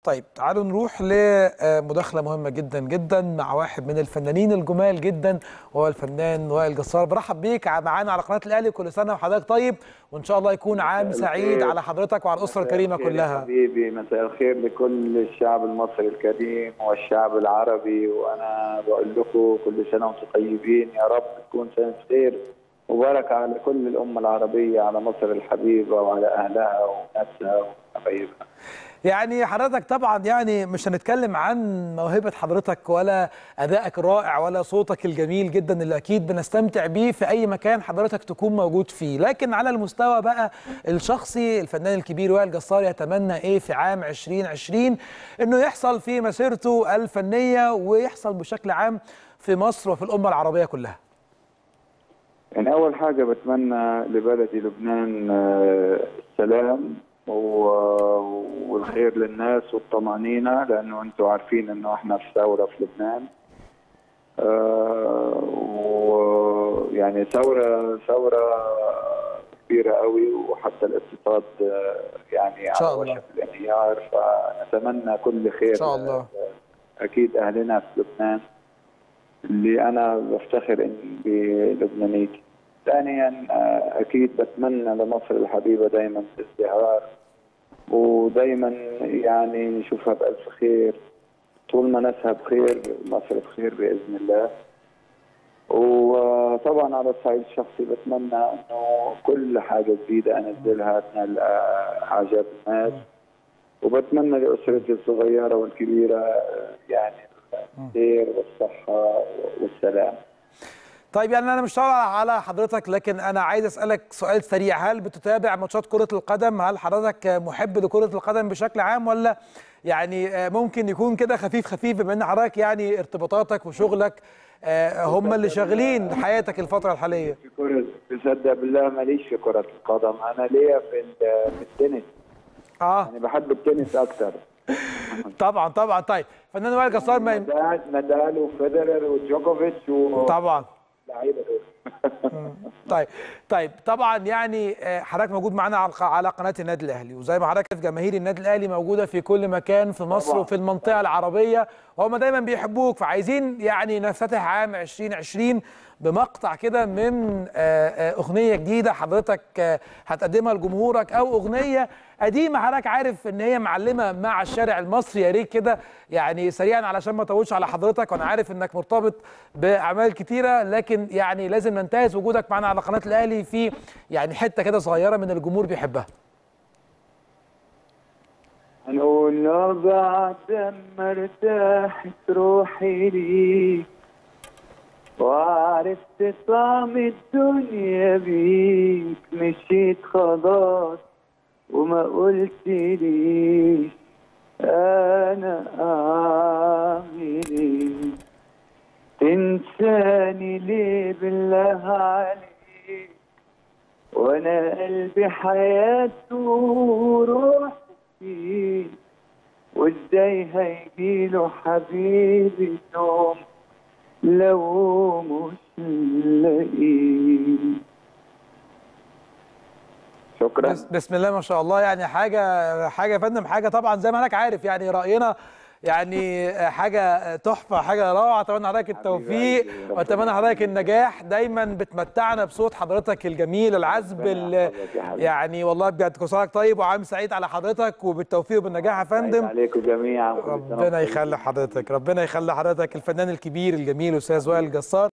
طيب تعالوا نروح لمداخلة مهمة جدا جدا مع واحد من الفنانين الجمال جدا وهو الفنان وائل جسار. برحب بيك معانا على قناة الأهلي، كل سنة وحضرتك طيب، وإن شاء الله يكون عام سعيد على حضرتك وعلى الأسرة الكريمة كلها. حبيبي مساء الخير لكل الشعب المصري الكريم والشعب العربي، وأنا بقول لكم كل سنة وأنتم طيبين، يا رب تكون سنة خير وبركة على كل الأمة العربية، على مصر الحبيبة وعلى أهلها وناسها وحبايبها. يعني حضرتك طبعا يعني مش هنتكلم عن موهبة حضرتك ولا أدائك الرائع ولا صوتك الجميل جدا اللي أكيد بنستمتع بيه في أي مكان حضرتك تكون موجود فيه، لكن على المستوى بقى الشخصي الفنان الكبير وائل جسار يتمنى إيه في عام 2020 إنه يحصل في مسيرته الفنية ويحصل بشكل عام في مصر وفي الأمة العربية كلها؟ يعني أول حاجة بتمنى لبلدي لبنان السلام والخير للناس والطمأنينة، لأنه أنتم عارفين إنه إحنا في ثورة في لبنان، ويعني ثورة كبيرة قوي، وحتى الاقتصاد يعني على وشك الانهيار، فنتمنى كل خير إن شاء الله. أكيد أهلنا في لبنان اللي أنا بفتخر بلبنانيتي. ثانيا أكيد بتمنى لمصر الحبيبة دايما ازدهار، ودايما يعني نشوفها بألف خير، طول ما ناسها بخير مصر بخير بإذن الله. وطبعا على الصعيد الشخصي بتمنى انه كل حاجة جديدة انزلها تنال اعجاب الناس، وبتمنى لأسرتي الصغيرة والكبيرة يعني الخير والصحة والسلام. طيب يعني أنا مش طالع على حضرتك، لكن أنا عايز أسألك سؤال سريع، هل بتتابع ماتشات كرة القدم؟ هل حضرتك محب لكرة القدم بشكل عام، ولا يعني ممكن يكون كده خفيف خفيف بما إن حضرتك يعني ارتباطاتك وشغلك هم اللي شاغلين حياتك الفترة الحالية؟ في كرة، تصدق بالله ماليش في كرة القدم، أنا ليا في التنس. يعني بحب التنس أكتر. طبعا طبعا. طيب فنان وائل جسار نادال وفيدرر وجوكوفيتش طبعا لعيبه دول. طيب طبعا يعني حضرتك موجود معانا على قناه النادي الاهلي، وزي ما حضرتك جماهير النادي الاهلي موجوده في كل مكان في مصر طبعا. وفي المنطقه العربيه، وهم دايما بيحبوك، فعايزين يعني نفتتح عام 2020 بمقطع كده من اغنيه جديده حضرتك هتقدمها لجمهورك، او اغنيه قديمه حضرتك عارف ان هي معلمه مع الشارع المصري. يا ريت كده يعني سريعا علشان ما اطولش على حضرتك، وانا عارف انك مرتبط باعمال كتيره، لكن يعني لازم ننتهز وجودك معنا على قناه الاهلي في يعني حته كده صغيره من الجمهور بيحبها. هنقول لو بعد ما ارتاحت روحي ليك وعرفت طعم الدنيا بيك، مشيت خلاص وما قلتليش انا اعمل ايه، تنساني ليه بالله عليك، وانا قلبي حياته وروحي فيه، وازاي هيجيله حبيبي يوم لو مش لاقيه. شكرا. بسم الله ما شاء الله. يعني حاجه يا فندم، حاجه طبعا زي ما حضرتك عارف يعني راينا يعني حاجه تحفه، حاجه روعه. اتمنى حضرتك التوفيق واتمنى حضرتك النجاح، دايما بتمتعنا بصوت حضرتك الجميل العذب يعني والله بجد. كل سنه طيب وعام سعيد على حضرتك، وبالتوفيق وبالنجاح يا فندم. عليكم جميعا. ربنا يخلي حضرتك، ربنا يخلي حضرتك الفنان الكبير الجميل استاذ وائل جسار.